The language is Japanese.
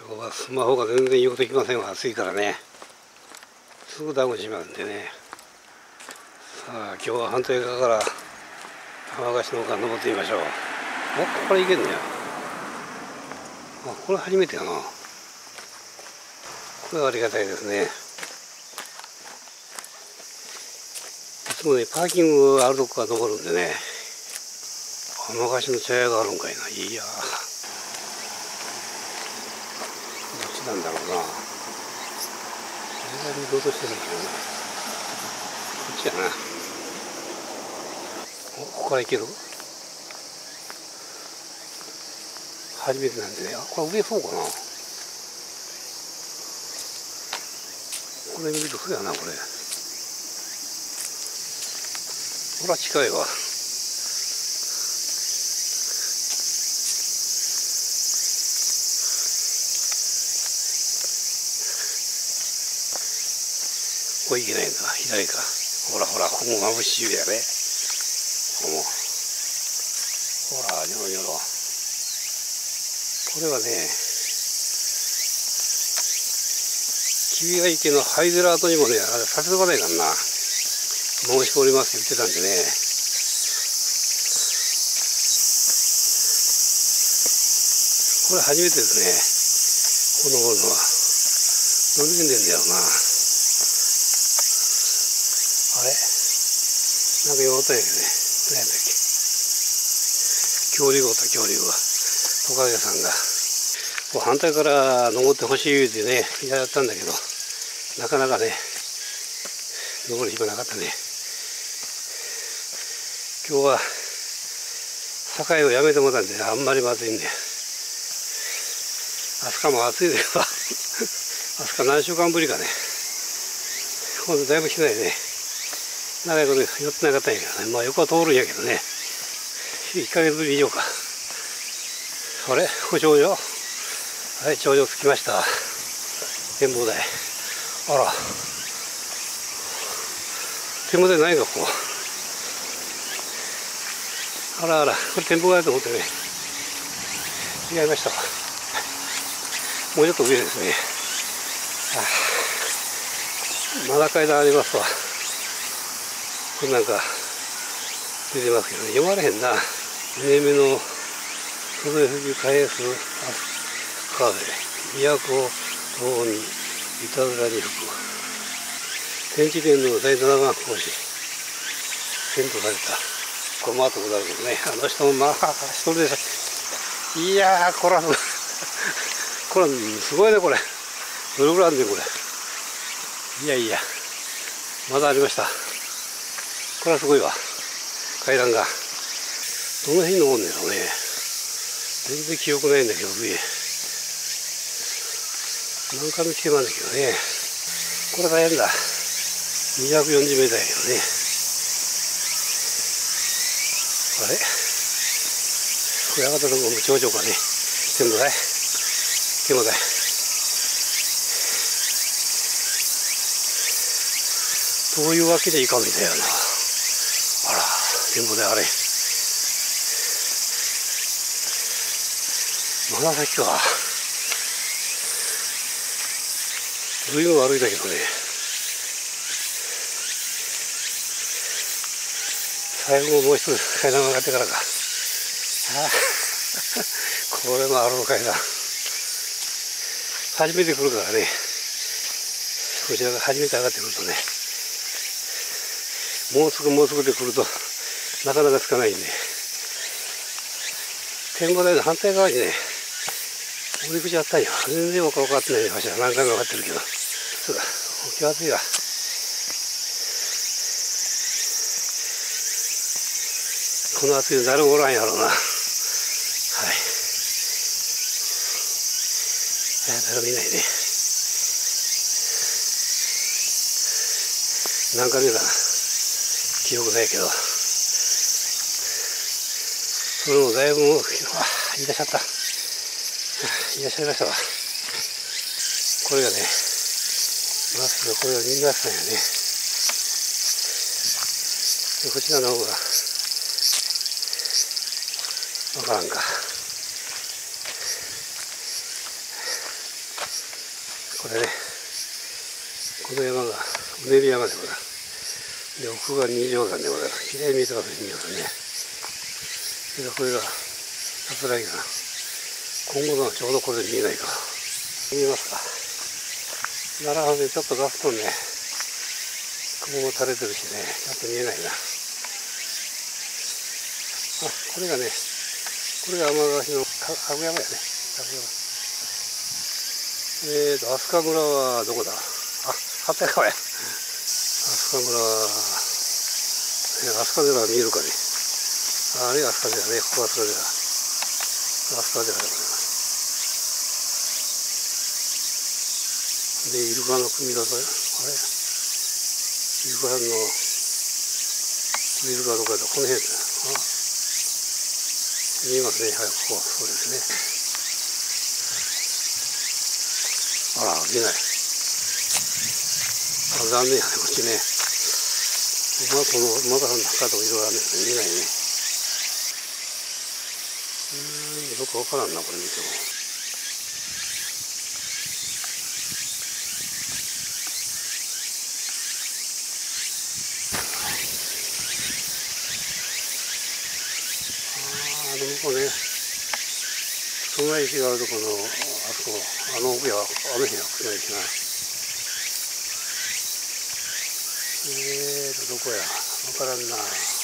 今日はスマホが全然言うこと聞きませんわ。暑いからね。すぐダウンしまうんでね。さあ今日は反対側から玉ヶ市の丘登ってみましょう。お、ここから行けんねや。あ、これ初めてやな。これはありがたいですね。いつもねパーキングあるとこから登るんでね。玉ヶ市の茶屋があるんかいな。いやー、どっちなんだろうな。左に行こうとしてるんだけどな。こっちやな。お、ここから行ける？初めてなんでね。あ、これ上そうかな。これ見るとそうやな、これ。ほら、近いわ。ここ行けないんだ。左か。ほらほら、ここも眩しいやね。ここも。ほら、ニョロニョロ。これはね、日比谷池の灰皿跡にもね、あれ、立ち止まないからな。申し込みますって言ってたんでね。これ初めてですね。この登るのは。どれで出んだよな。あれなんか弱ったんやけどね。何やったっけ。恐竜がおった、恐竜が。トカゲさんが。こう反対から登ってほしいってね、やったんだけど、なかなかね、登る暇なかったね。今日は、境をやめてもらったんで、あんまりまずいんで。飛鳥も暑いですわ。飛鳥何週間ぶりかね。今度だいぶ来てないね。長いこと寄ってなかったんやけどね。まあ横は通るんやけどね。1ヶ月ぶり以上か。あれ、ここ頂上。はい、頂上着きました。展望台。あら。展望台ないか、ここ。あらあら、これ展望台だと思ってね。違いましたわ。もうちょっと上ですね。まだ階段ありますわ。これなんか出てますけどね、読まれへんな。2年目の袖吹き返す風、都等にいたずらに吹く。天智天皇の第7番講師、遷都された。これも後ござるけどね、あの人もまあ一人でさ、いやー、これはこれすごいね、これ。どれぐらいあるんねん、これ。いやいや、まだありました。これはすごいわ。階段が。どの辺に登るんだろうね。全然記憶ないんだけど、上。何回も来てまんだけどね。これ大変だ。240メーターやけどね。あれこれ上がったところも頂上かね。展望台展望台。そういうわけでいかんみたいやな。あら、展望台あれ。まだ先か。随分歩いたけどね。最後もう一つ階段上がってからか。これもある階段。初めて来るからね。こちらが初めて上がってくるとね。もうすぐで来るとなかなかつかないんで。展望台の反対側にね、降り口あったんよ。全然分かってないね、柱。何回も分かってるけど。そうだ、気が熱いわ。この暑いの誰もおらんやろうな。はい。誰もいないね。何回目かな。記憶ないけど。それもだいぶもう、いらっしゃった。いらっしゃいましたわ。これがね、マスクのこれが皆さんやね。でこちらの方が、わからんか。 これね、この山がうねり山でございます。で、奥が二条山でございます。きれいに見えてますね、二条山ね。で、これが桂木山。今後のちょうどこれで見えないか。見えますか。なるほどね、ちょっとガストンね、雲も垂れてるしね、ちょっと見えないな。あ、これがね、これが天ヶ橋のかぐ山やね。かぐ山。飛鳥村はどこだ。あ、鳩山や。飛鳥村は、飛鳥寺が見えるかね。あれが飛鳥寺ね、ここは飛鳥寺。飛鳥寺でございます。で、イルカの組み立て、あれイルカさんの、イルカどこやと、この辺ですね。見えますね、はい、ここ、そうですね。あら、見えない。あ、残念やね、こっちね。この、まだ中とかいろいろあるんですね、見えないね。どこかわからんな、これ見ても。向こうね、熊石があるところの、あそこ、あの奥や、あの辺や、熊石な。どこや、わからんな。